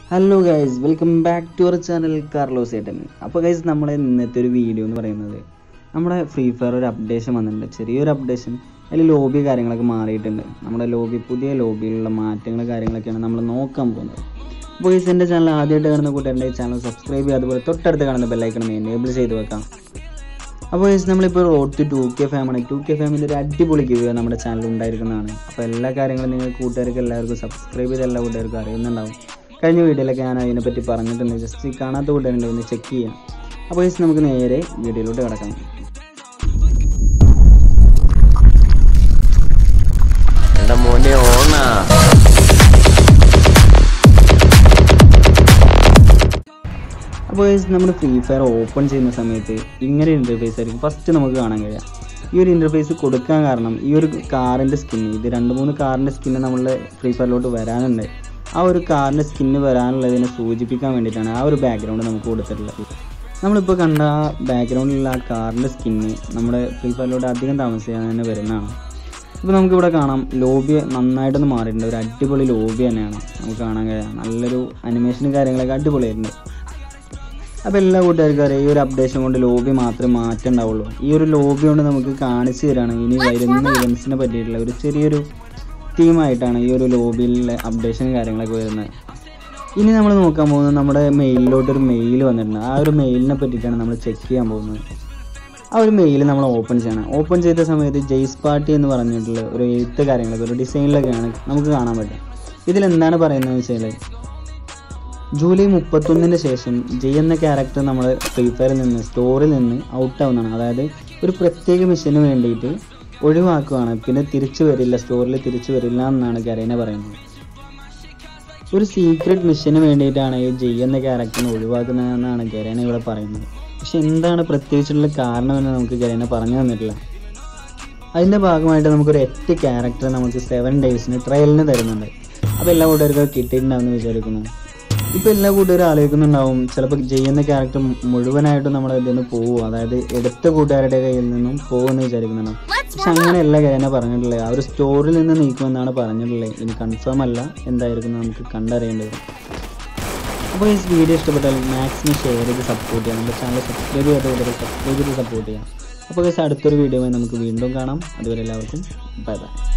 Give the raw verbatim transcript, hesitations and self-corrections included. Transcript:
Hello guys, welcome back to our channel Carlos Etan. അപ്പോൾ guys നമ്മൾ ഇന്നത്തെ ഒരു വീഡിയോ എന്ന് പറയുന്നത് നമ്മുടെ ഫ്രീ ഫയർ ഒരു അപ്ഡേഷൻ വന്നിട്ടുണ്ട്. ചെറിയൊരു അപ്ഡേഷൻ. അതിൽ ലോബി കാര്യങ്ങളൊക്കെ മാറിയിട്ടുണ്ട്. നമ്മുടെ ലോബി പുതിയ ലോബിയിലുള്ള മാറ്റങ്ങൾ കാര്യങ്ങളൊക്കെയാണ് നമ്മൾ നോക്കാൻ പോകുന്നത്. അപ്പോൾ guys എൻ്റെ ചാനൽ ആദ്യമായിട്ട് കാണുന്ന കൂട്ടുകാരുടെ ചാനൽ സബ്സ്ക്രൈബ് ചെയ്യുക, അതുപോലെ തൊട്ടടുത്ത് കാണുന്ന ബെൽ ഐക്കൺ എനേബിൾ ചെയ്ത് വെക്കാം. അപ്പോൾ guys നമ്മളിപ്പോൾ റോഡ് ടു ടു കെ ഫാമാണ്. ടു കെ ഫാമിൻ്റെ ഒരു അടിപൊളി ഗിവ് നമ്മുടെ ചാനൽ ഉണ്ടായിരിക്കുന്നതാണ്. അപ്പോൾ എല്ലാ കാര്യങ്ങളും നിങ്ങൾ കൂട്ടുകാർക്ക് എല്ലാവർക്കും സബ്സ്ക്രൈബ് ചെയ്ത് എല്ലാ കൂട്ടുകാർക്കും അറിയുന്നുണ്ടാവും. കഴിഞ്ഞ വീഡിയോയിലൊക്കെ ഞാൻ അതിനെപ്പറ്റി പറഞ്ഞിട്ടുണ്ട്. ജസ്റ്റ് കാണാത്ത കൂട്ടുകാരുണ്ട് ഒന്ന് ചെക്ക് ചെയ്യാം. അപ്പോൾ ഗൈസ് നമുക്ക് നേരെ വീഡിയോയിലോട്ട് കിടക്കാം. അപ്പോൾ ഗൈസ് നമ്മൾ ഫ്രീ ഫയർ ഓപ്പൺ ചെയ്യുന്ന സമയത്ത് ഇങ്ങനെ ഇൻ്റർഫേസ് ആയിരിക്കും ഫസ്റ്റ് നമുക്ക് കാണാൻ കഴിയുക. ഈ ഒരു ഇൻ്റർഫേസ് കൊടുക്കാൻ കാരണം ഈ ഒരു കാറിൻ്റെ സ്കിന്ന്, ഇത് രണ്ട് മൂന്ന് കാറിൻ്റെ സ്കിന്ന് നമ്മളുടെ ഫ്രീ ഫയറിലോട്ട് വരാനുണ്ട്. ആ ഒരു കാറിൻ്റെ സ്കിന്ന് വരാനുള്ളതിനെ സൂചിപ്പിക്കാൻ വേണ്ടിയിട്ടാണ് ആ ഒരു ബാക്ക്ഗ്രൗണ്ട് നമുക്ക് കൊടുത്തിട്ടുള്ളത്. നമ്മളിപ്പോൾ കണ്ട ആ ബാക്ക്ഗ്രൗണ്ടിലുള്ള ആ കാറിൻ്റെ സ്കിന്ന് നമ്മുടെ ഫ്രീ ഫയറിലോട്ട് അധികം താമസിയാതെ തന്നെ വരുന്നതാണ്. ഇപ്പോൾ നമുക്കിവിടെ കാണാം ലോബി നന്നായിട്ടൊന്ന് മാറിയിട്ടുണ്ട്. ഒരു അടിപൊളി ലോബി തന്നെയാണ് നമുക്ക് കാണാൻ കഴിയാം. നല്ലൊരു അനിമേഷനും കാര്യങ്ങളൊക്കെ അടിപൊളിയായിട്ടുണ്ട്. അപ്പോൾ എല്ലാ കൂട്ടുകാർക്കും അറിയാം ഈ ഒരു അപ്ഡേഷൻ കൊണ്ട് ലോബി മാത്രമേ മാറ്റം ഉണ്ടാവുള്ളൂ. ഈ ഒരു ലോബി കൊണ്ട് നമുക്ക് കാണിച്ചു തരാണ് ഇനി വരുന്ന ഇവൻസിനെ പറ്റിയിട്ടുള്ള ഒരു ചെറിയൊരു തീമായിട്ടാണ് ഈ ഒരു ലോബിയിലെ അപ്ഡേഷൻ കാര്യങ്ങളൊക്കെ വരുന്നത്. ഇനി നമ്മൾ നോക്കാൻ പോകുന്നത് നമ്മുടെ മെയിലിലോട്ടൊരു മെയിൽ വന്നിട്ടുണ്ട്. ആ ഒരു മെയിലിനെ പറ്റിയിട്ടാണ് നമ്മൾ ചെക്ക് ചെയ്യാൻ പോകുന്നത്. ആ ഒരു മെയിൽ നമ്മൾ ഓപ്പൺ ചെയ്യണം. ഓപ്പൺ ചെയ്ത സമയത്ത് ജയ് സ്പാർട്ടി എന്ന് പറഞ്ഞിട്ടുള്ള ഒരു എഴുത്ത് കാര്യങ്ങളൊക്കെ ഒരു ഡിസൈനിലൊക്കെയാണ് നമുക്ക് കാണാൻ പറ്റുക. ഇതിലെന്താണ് പറയുന്നത് വെച്ചാൽ ജൂലൈ മുപ്പത്തൊന്നിന് ശേഷം ജയ് എന്ന ക്യാരക്ടർ നമ്മൾ ഫ്രീ ഫയറിൽ നിന്ന് സ്റ്റോറിൽ നിന്ന് ഔട്ടാവുന്നതാണ്. അതായത് ഒരു പ്രത്യേക മിഷന് വേണ്ടിയിട്ട് ഒഴിവാക്കുകയാണ്. പിന്നെ തിരിച്ചു വരില്ല, സ്റ്റോറിൽ തിരിച്ചു വരില്ല എന്നാണ് കരീന പറയുന്നത്. ഒരു സീക്രട്ട് മിഷന് വേണ്ടിയിട്ടാണ് ഈ ജയ് എന്ന ക്യാരക്ടറിനെ ഒഴിവാക്കുന്നതെന്നാണ് കരീന ഇവിടെ പറയുന്നത്. പക്ഷെ എന്താണ് പ്രത്യേകിച്ചുള്ള കാരണമെന്ന് നമുക്ക് കരീന പറഞ്ഞു തന്നിട്ടില്ല. അതിൻ്റെ ഭാഗമായിട്ട് നമുക്കൊരു എട്ട് ക്യാരക്ടർ നമുക്ക് സെവൻ ഡേയ്സിന് ട്രയലിന് തരുന്നുണ്ട്. അപ്പോൾ എല്ലാ കൂട്ടുകാർക്കും കിട്ടിയിട്ടുണ്ടാവുമെന്ന് വിചാരിക്കുന്നു. ഇപ്പോൾ എല്ലാ കൂട്ടുകാരും ആലോചിക്കുന്നുണ്ടാവും ചിലപ്പോൾ ജയ് എന്ന ക്യാരക്ടർ മുഴുവനായിട്ടും നമ്മുടെ ഇതിൽ നിന്ന് പോകും, അതായത് എടുത്ത കൂട്ടുകാരുടെ കയ്യിൽ നിന്നും പോകുമെന്ന് വിചാരിക്കുന്നുണ്ടാവും. പക്ഷെ അങ്ങനെയല്ല കരീന പറഞ്ഞിട്ടുള്ളത്. ആ ഒരു സ്റ്റോറിൽ നിന്ന് നീക്കുമെന്നാണ് പറഞ്ഞിട്ടുള്ളത്. ഇനി കൺഫേം അല്ല, എന്തായിരിക്കും നമുക്ക് കണ്ടറിയേണ്ടി വരും. അപ്പോൾ ഈ വീഡിയോ ഇഷ്ടപ്പെട്ടാൽ മാക്സിമം ഷെയർ ചെയ്ത് സപ്പോർട്ട് ചെയ്യാം. നമ്മുടെ ചാനൽ സബ്സ്ക്രൈബ് ചെയ്യാത്ത കൂട്ടുകാർ സബ്സ്ക്രൈബ് ചെയ്ത് സപ്പോർട്ട് ചെയ്യാം. അപ്പോൾ അടുത്തൊരു വീഡിയോയുമായി നമുക്ക് വീണ്ടും കാണാം. അതുവരെ എല്ലാവർക്കും ബൈ ബൈ.